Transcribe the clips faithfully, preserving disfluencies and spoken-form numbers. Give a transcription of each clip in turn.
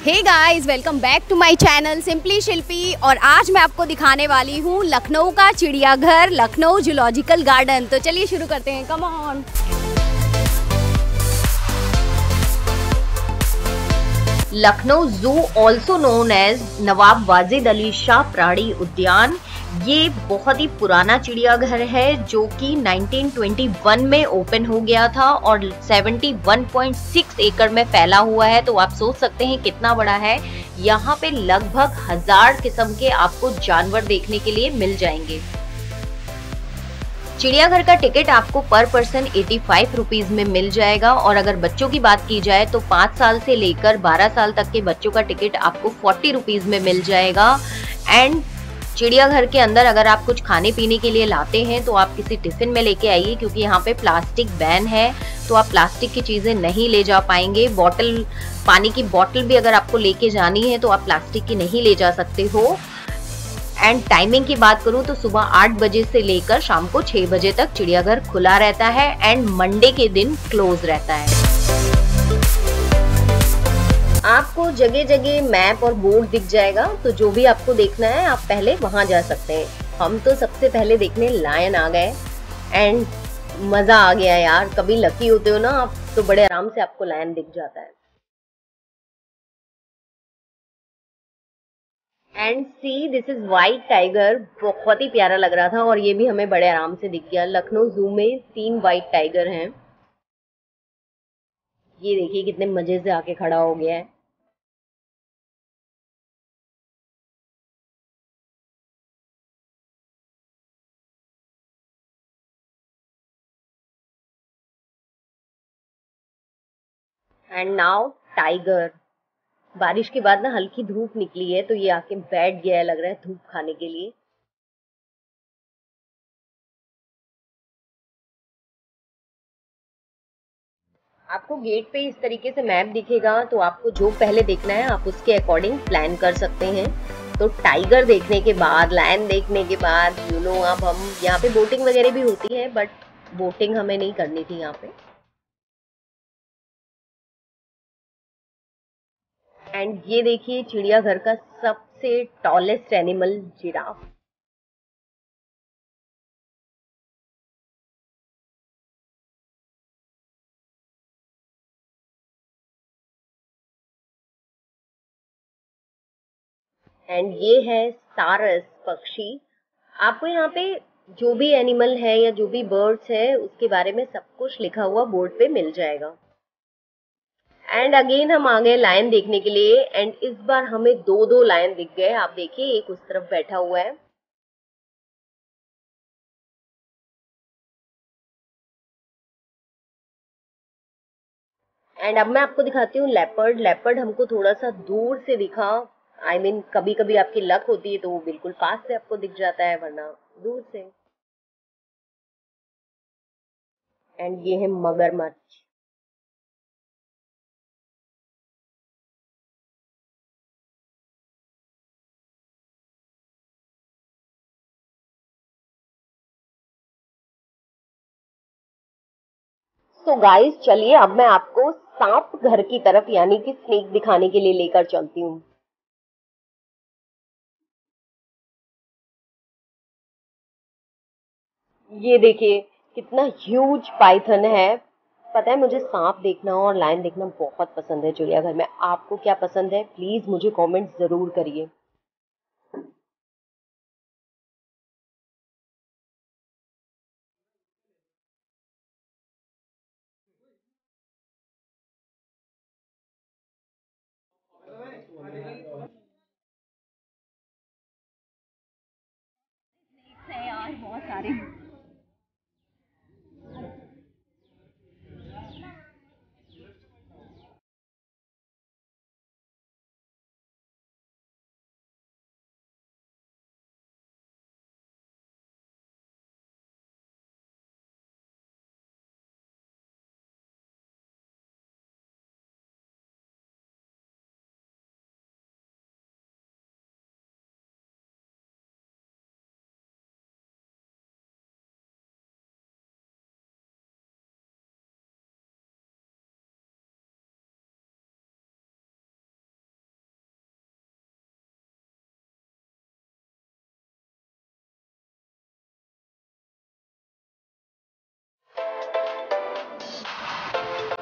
Hey guys, welcome back to my channel simply Shilpi. और आज मैं आपको दिखाने वाली हूँ लखनऊ का चिड़ियाघर, लखनऊ जूलॉजिकल गार्डन। तो चलिए शुरू करते हैं, कम on. Lucknow zoo also known as Nawab Wajid Ali Shah प्राणी उद्यान, ये बहुत ही पुराना चिड़ियाघर है जो कि नाइनटीन ट्वेंटी वन में ओपन हो गया था और इकहत्तर पॉइंट छह एकड़ में फैला हुआ है। तो आप सोच सकते हैं कितना बड़ा है। यहाँ पे लगभग हजार किस्म के आपको जानवर देखने के लिए मिल जाएंगे। चिड़ियाघर का टिकट आपको पर पर्सन पचासी रुपीज में मिल जाएगा और अगर बच्चों की बात की जाए तो पाँच साल से लेकर बारह साल तक के बच्चों का टिकट आपको चालीस रुपीज में मिल जाएगा। एंड चिड़ियाघर के अंदर अगर आप कुछ खाने पीने के लिए लाते हैं तो आप किसी टिफिन में लेके आइए, क्योंकि यहाँ पे प्लास्टिक बैन है, तो आप प्लास्टिक की चीजें नहीं ले जा पाएंगे। बॉटल, पानी की बॉटल भी अगर आपको लेके जानी है तो आप प्लास्टिक की नहीं ले जा सकते हो। एंड टाइमिंग की बात करूं तो सुबह आठ बजे से लेकर शाम को छह बजे तक चिड़ियाघर खुला रहता है एंड मंडे के दिन क्लोज रहता है। आपको जगह जगह मैप और बोर्ड दिख जाएगा, तो जो भी आपको देखना है आप पहले वहां जा सकते हैं। हम तो सबसे पहले देखने लायन आ गए एंड मजा आ गया यार। कभी लकी होते हो ना आप तो बड़े आराम से आपको लायन दिख जाता है। And see this is white tiger, बहुत ही प्यारा लग रहा था और ये भी हमें बड़े आराम से दिख गया। लखनऊ जू में तीन व्हाइट टाइगर हैं। ये देखिए कितने मजे से आके खड़ा हो गया है। And now tiger. बारिश के बाद ना हल्की धूप निकली है तो ये आके बैठ गया है, लग रहा है धूप खाने के लिए। आपको गेट पे इस तरीके से मैप दिखेगा, तो आपको जो पहले देखना है आप उसके अकॉर्डिंग प्लान कर सकते हैं। तो टाइगर देखने के बाद, लायन देखने के बाद, यू नो अब हम यहाँ पे बोटिंग वगैरह भी होती है, बट बोटिंग हमें नहीं करनी थी यहाँ पे। एंड ये देखिए चिड़ियाघर का सबसे टॉलेस्ट एनिमल, जिराफ। एंड ये है सारस पक्षी। आपको यहाँ पे जो भी एनिमल है या जो भी बर्ड्स है उसके बारे में सब कुछ लिखा हुआ बोर्ड पे मिल जाएगा। एंड अगेन हम आ गए लायन देखने के लिए एंड इस बार हमें दो दो लायन दिख गए। आप देखिए एक उस तरफ बैठा हुआ है। एंड अब मैं आपको दिखाती हूँ लेपर्ड। लेपर्ड हमको थोड़ा सा दूर से दिखा। आई I मीन mean, कभी कभी आपकी लक होती है तो वो बिल्कुल पास से आपको दिख जाता है, वरना दूर से। एंड ये है मगरमच्छ। तो गाइस चलिए अब मैं आपको सांप घर की तरफ यानी कि स्नेक दिखाने के लिए लेकर चलती हूँ। ये देखिए कितना ह्यूज पाइथन है। पता है मुझे सांप देखना और लायन देखना बहुत पसंद है चिड़ियाघर में। आपको क्या पसंद है प्लीज मुझे कमेंट जरूर करिए। यार बहुत सारे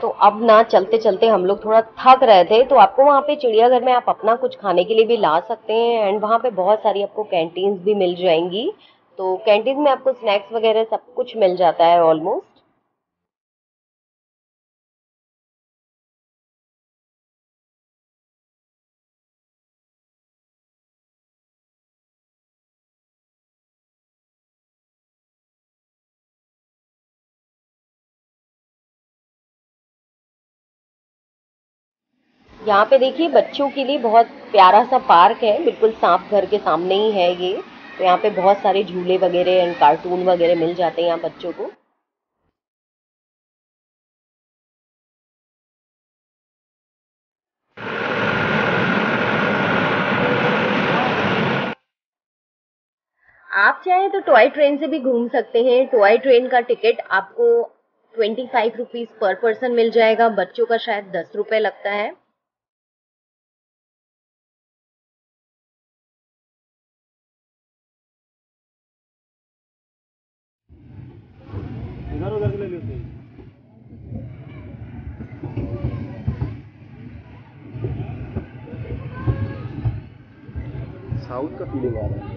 तो अब ना चलते चलते हम लोग थोड़ा थक रहे थे, तो आपको वहाँ पे चिड़ियाघर में आप अपना कुछ खाने के लिए भी ला सकते हैं एंड वहाँ पे बहुत सारी आपको कैंटीन्स भी मिल जाएंगी। तो कैंटीन में आपको स्नैक्स वगैरह सब कुछ मिल जाता है ऑलमोस्ट। यहाँ पे देखिए बच्चों के लिए बहुत प्यारा सा पार्क है, बिल्कुल सांप घर के सामने ही है ये। तो यहाँ पे बहुत सारे झूले वगैरह एंड कार्टून वगैरह मिल जाते हैं यहाँ बच्चों को। आप चाहें तो टॉय ट्रेन से भी घूम सकते हैं। टॉय ट्रेन का टिकट आपको twenty five rupees per person मिल जाएगा, बच्चों का शायद दस रुपए लगता है। इधर उधर ले लेते हैं। साउथ का फीलिंग आ रहा है।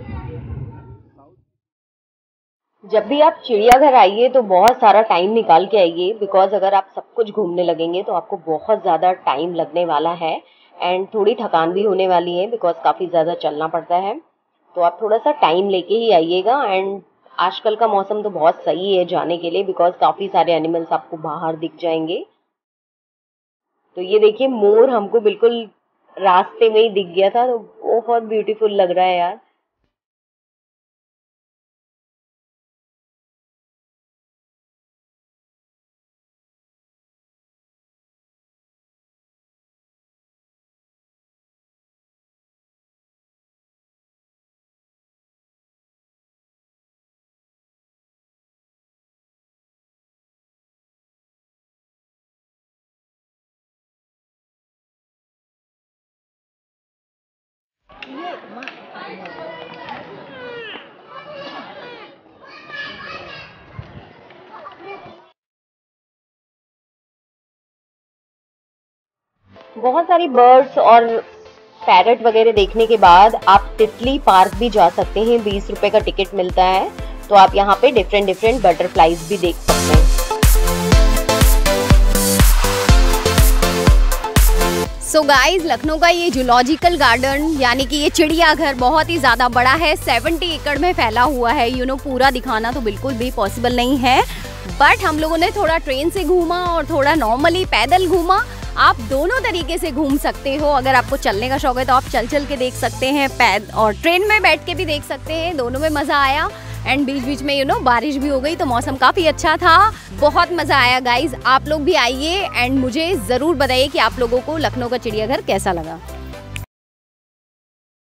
जब भी आप चिड़ियाघर आइए तो बहुत सारा टाइम निकाल के आइए, बिकॉज अगर आप सब कुछ घूमने लगेंगे तो आपको बहुत ज़्यादा टाइम लगने वाला है एंड थोड़ी थकान भी होने वाली है, बिकॉज काफ़ी ज़्यादा चलना पड़ता है। तो आप थोड़ा सा टाइम लेके ही आइएगा एंड आजकल का मौसम तो बहुत सही है जाने के लिए, बिकॉज काफ़ी सारे एनिमल्स आपको बाहर दिख जाएंगे। तो ये देखिए मोर हमको बिल्कुल रास्ते में ही दिख गया था, तो बहुत ब्यूटीफुल लग रहा है यार। बहुत सारी बर्ड्स और पैरट वगैरह देखने के बाद आप तितली पार्क भी जा सकते हैं। बीस रुपए का टिकट मिलता है, तो आप यहाँ पे डिफरेंट डिफरेंट बटरफ्लाईज भी देख सकते हैं। सो गाइज, लखनऊ का ये जूलॉजिकल गार्डन यानी कि ये चिड़ियाघर बहुत ही ज़्यादा बड़ा है, सत्तर एकड़ में फैला हुआ है। यू नो पूरा दिखाना तो बिल्कुल भी पॉसिबल नहीं है, बट हम लोगों ने थोड़ा ट्रेन से घूमा और थोड़ा नॉर्मली पैदल घूमा। आप दोनों तरीके से घूम सकते हो। अगर आपको चलने का शौक है तो आप चल चल के देख सकते हैं, पैद और ट्रेन में बैठ के भी देख सकते हैं। दोनों में मज़ा आया एंड बीच बीच में यू नो बारिश भी हो गई, तो मौसम काफ़ी अच्छा था। बहुत मज़ा आया गाइज, आप लोग भी आइए एंड मुझे ज़रूर बताइए कि आप लोगों को लखनऊ का चिड़ियाघर कैसा लगा।